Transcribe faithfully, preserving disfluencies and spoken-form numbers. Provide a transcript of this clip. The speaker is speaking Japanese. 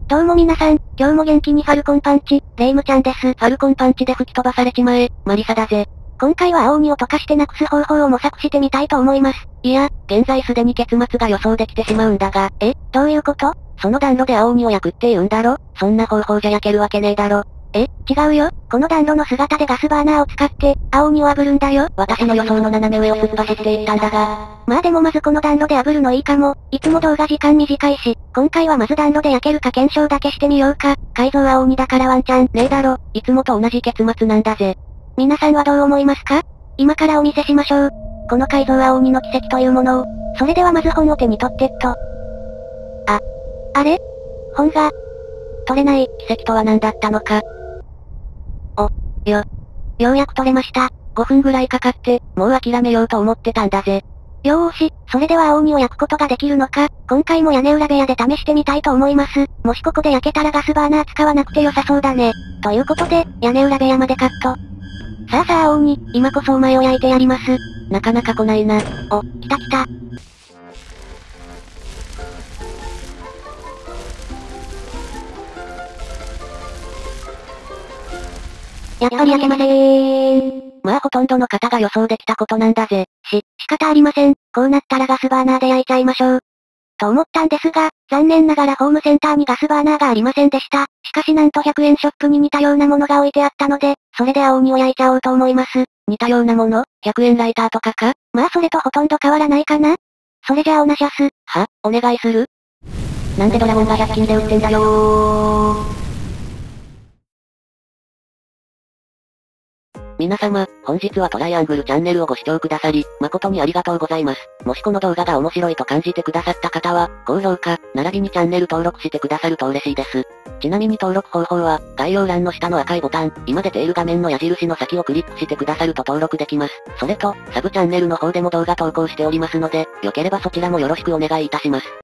どうも皆さん、今日も元気にファルコンパンチ、レイムちゃんです。ファルコンパンチで吹き飛ばされちまえ、マリサだぜ。 今回は青鬼を溶かしてなくす方法を模索してみたいと思います。 いや、現在すでに結末が予想できてしまうんだが、 え、どういうこと？ その暖炉で青鬼を焼くって言うんだろ？そんな方法じゃ焼けるわけねえだろ。 え、違うよ。この暖炉の姿でガスバーナーを使って、青鬼を炙るんだよ。 私の予想の斜め上をすっと知っていったんだが。 まあでもまずこの暖炉で炙るのいいかも。いつも動画時間短いし、今回はまず暖炉で焼けるか検証だけしてみようか。改造青鬼だからワンチャン。 ねえだろ、いつもと同じ結末なんだぜ。 皆さんはどう思いますか？今からお見せしましょう。この改造青鬼の奇跡というものを。それではまず本を手に取ってっと。あ、あれ？本が、取れない。 奇跡とは何だったのか。 お、よ、ようやく取れました。 ごふんぐらいかかって、もう諦めようと思ってたんだぜ。 よーし、それでは青鬼を焼くことができるのか、今回も屋根裏部屋で試してみたいと思います。もしここで焼けたらガスバーナー使わなくて良さそうだね。ということで、屋根裏部屋までカット。さあさあ青鬼、今こそお前を焼いてやります。 なかなか来ないな。 お、来た来た。やっぱり焼けませーん。 まあほとんどの方が予想できたことなんだぜ。 し、仕方ありません。こうなったらガスバーナーで焼いちゃいましょう。と思ったんですが、残念ながらホームセンターにガスバーナーがありませんでした。しかしなんとひゃくえんショップに似たようなものが置いてあったので、それで青鬼を焼いちゃおうと思います。 似たようなもの？ ひゃく 円ライターとかか？ まあそれとほとんど変わらないかな。それじゃあおなしゃす。 は？お願いする？なんでドラゴンがひゃく均で売ってんだよー。皆様、本日はトライアングルチャンネルをご視聴くださり、誠にありがとうございます。もしこの動画が面白いと感じてくださった方は、高評価、並びにチャンネル登録してくださると嬉しいです。ちなみに登録方法は、概要欄の下の赤いボタン、今出ている画面の矢印の先をクリックしてくださると登録できます。それと、サブチャンネルの方でも動画投稿しておりますので、よければそちらもよろしくお願いいたします。